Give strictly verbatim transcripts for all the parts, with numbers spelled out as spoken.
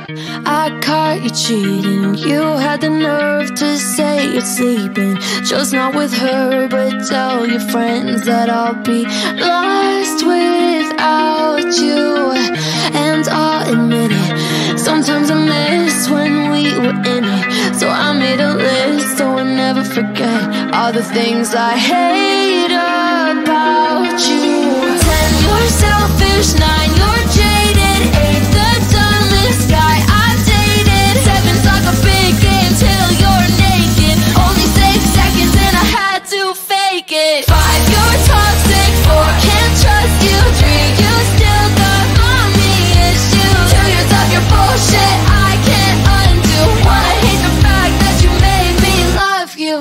I caught you cheating. You had the nerve to say you're sleeping, just not with her, but tell your friends that I'll be lost without you. And I'll admit it, sometimes I miss when we were in it. So I made a list so I never forget all the things I hate about you. Ten, you're selfish. Nine, you're jaded. Eight, the dumbest guy I've dated. Seven's like a big game till you're naked. Only six seconds and I had to fake it. Five, you're toxic. Four, can't trust you. Three, you still got mommy issues. Two, years of your bullshit I can't undo. One, I hate the fact that you made me love you.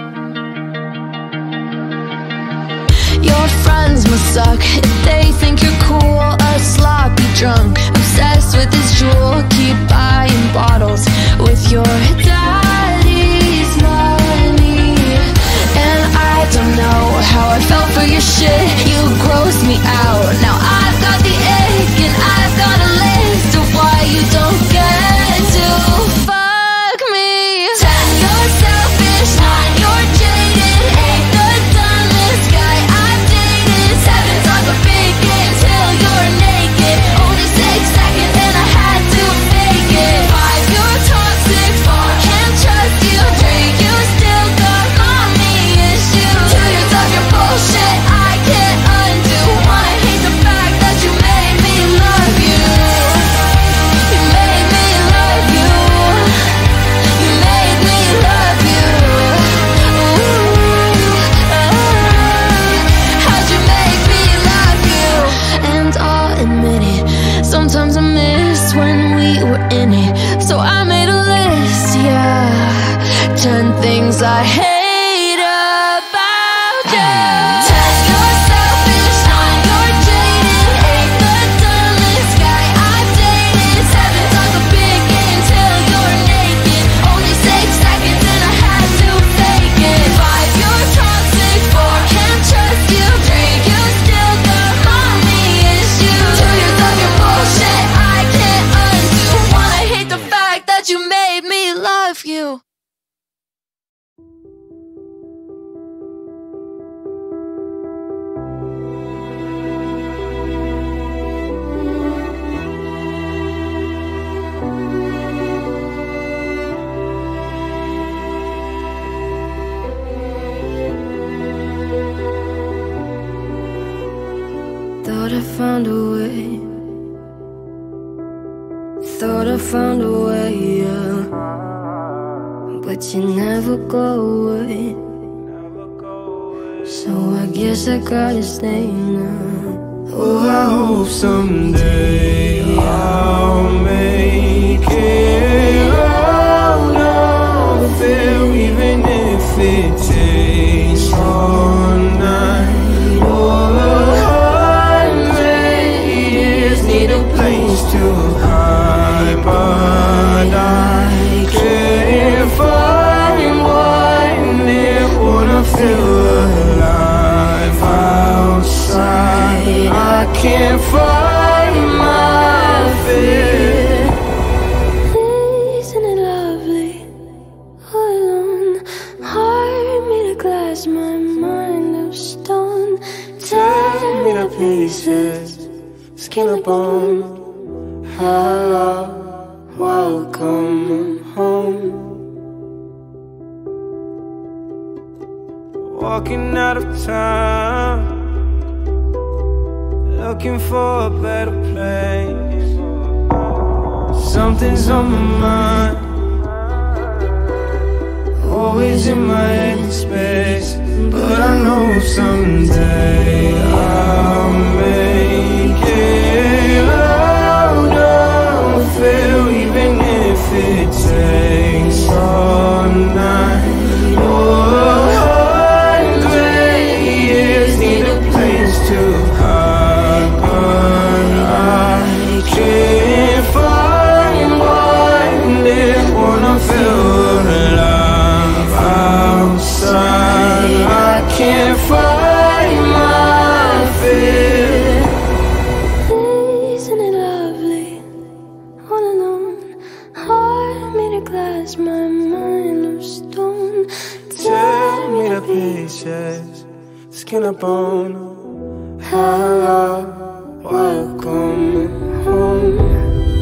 Your friends must suck if they think you're cool. A sloppy drunk, obsessed with this jewel. Keep buying bottles with your daddy's money. And I don't know how I felt for your shit. You grossed me out. Now I've got the ick and I've got a list of why you don't get to fuck me. Ten, you're selfish. Nine, you're jaded. Eight, the dumbest guy I've dated. Seven's like a big game till you're naked. Only six seconds and I had to fake it. Five, you're toxic. Four, can't trust you. Three, you still got mommy issues. Two, years of your bullshit I can't undo. One, I hate the fact that you made me love you. You made me love you. You made me love you. Ooh, ah, how'd you make me love you? And I'll admit it, sometimes I miss when we were in it. So I made a list, yeah. Ten things I hate about you. Ten, you're selfish. Nine, you're jaded. Eight, the dumbest guy I've dated. Seven's like a big game till you're naked. Only six seconds and I had to fake it. Five, you're toxic. Four, can't trust you. Three, you still got mommy issues. Two, years of your bullshit I can't undo. One, I hate the fact that you made me love you. Thought I found a way. Thought I found a way, yeah. But you never go away. So I guess I gotta stay now. Oh, I hope someday I'll make it out of it, even if it takes all night or a hundred years. Need a place to hide, but I can't find one that wanna feel alive outside. I can't find my fear. Isn't it lovely? All alone, heart made of glass, my mind of stone. Tear me to pieces, skin and bone. Hello, welcome home. Walking out of town, looking for a better place. Something's on my mind, always in my head space. But I know someday I'll make it out of it, even if it takes all night or a hundred years. Need a place to hide, but I can't find one that wanna feel alive outside. I can't find my fear. skin up on. Hello, welcome home.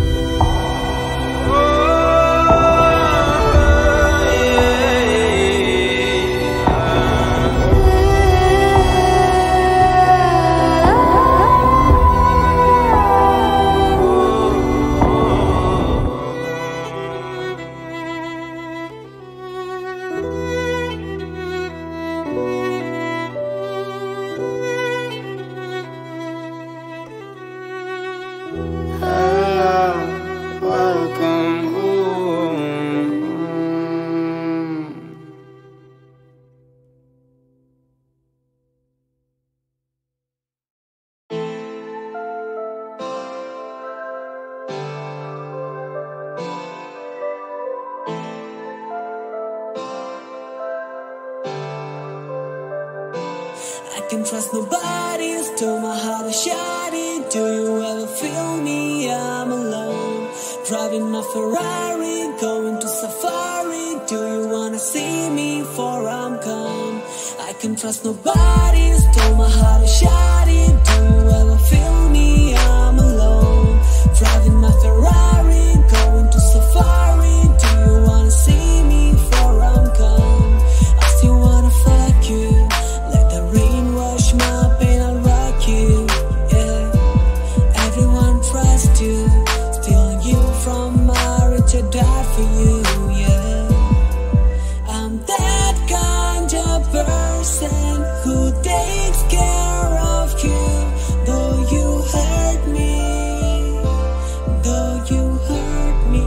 I can trust nobody, still my heart is shiny. Do you ever feel me? I'm alone, driving my Ferrari, going to safari. Do you wanna see me before I'm gone? I can trust nobody, still my heart is shiny. Do you ever feel me? I'm alone, driving my Ferrari, going to safari. Do you wanna see me before I'm gone? I still wanna fuck you, let the rain wash my pain, I'll rock you, yeah. Everyone trusts you, stealing you from my rich, I died for you, yeah. I'm that kind of person who takes care of you, though you hurt me, though you hurt me.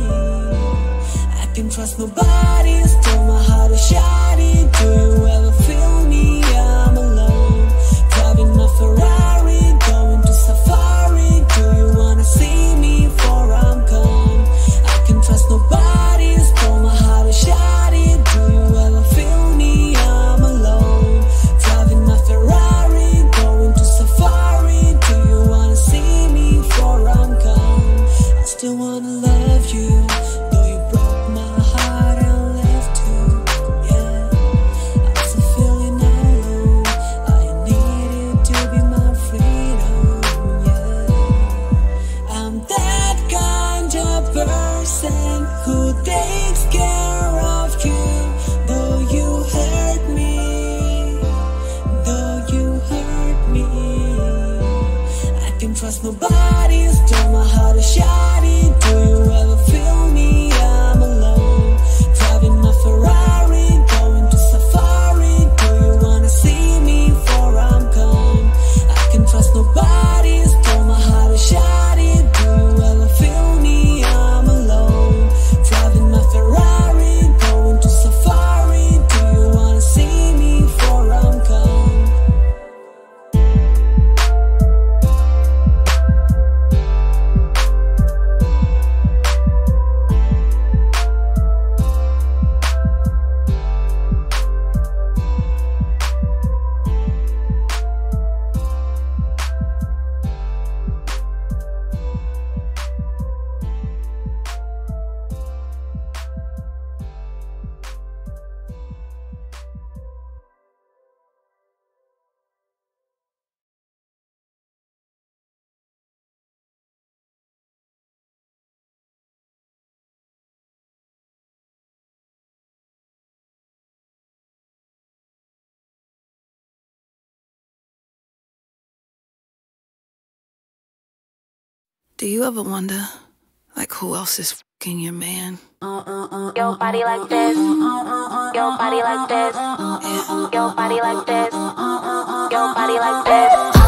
I can trust nobody, still my heart is shiny. Do you ever feel me? I'm alone, driving my Ferrari, going to safari. Do you wanna see me before I'm gone? I can trust nobody, still my heart is shiny. Do you ever feel me? I'm alone, driving my Ferrari, going to safari. Do you wanna see me before I'm gone? I still wanna love you, though you broke my heart and left too, yeah. I'm still feeling alone, I needed to be my freedom, yeah. I'm that kind of person who takes care of you, though you hurt me, though you hurt me. I can trust nobody, still my heart is shiny. Do you ever feel me? I'm alone, driving my Ferrari, going to safari. Do you wanna see me before I'm gone? I can trust nobody, still my heart is shiny. Do you ever feel me? I'm alone, driving my Ferrari, going to safari. Do you wanna see me before I'm gone? Do you ever wonder, like, who else is fucking your man? Your body like this. Your body like this. Your body like this. Your body like this.